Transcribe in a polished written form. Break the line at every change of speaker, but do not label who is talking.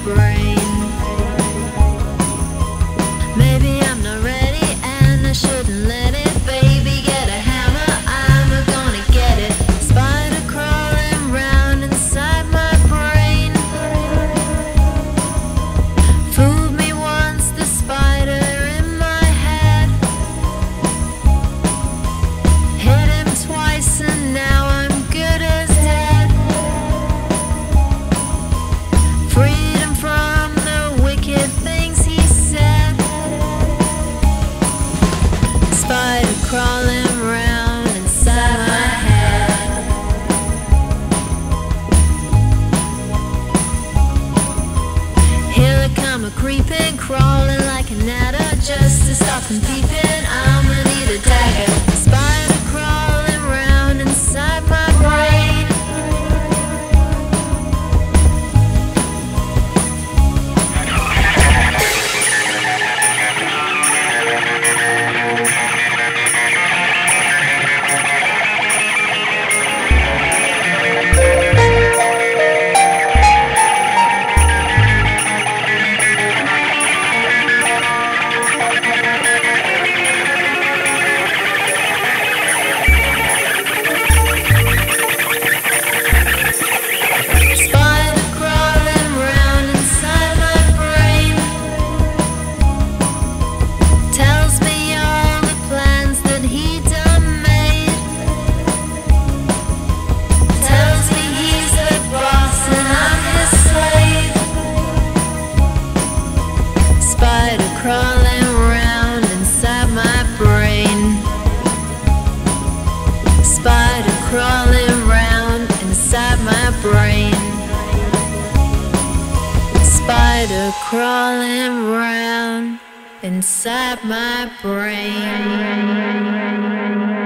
brain. Maybe I'm not ready and I shouldn't let it. Baby, get a hammer, I'm gonna get it. Spider crawling round inside my brain. Fooled me once, the spider in my head. Hit him twice and now I'm good as dead. Freedom from the wicked things he said. Spider crawling round inside my head. Here they come a creeping, crawling like an adder. Just to stop them peeping, I'ma need a dagger. Spider crawling round inside my brain. Spider crawling round inside my brain. Tells me all the plans that he done made. Tells me he's the boss and I'm his slave. Spider crawling round inside my brain. Spider crawling round inside my brain. Spider crawling round inside my brain.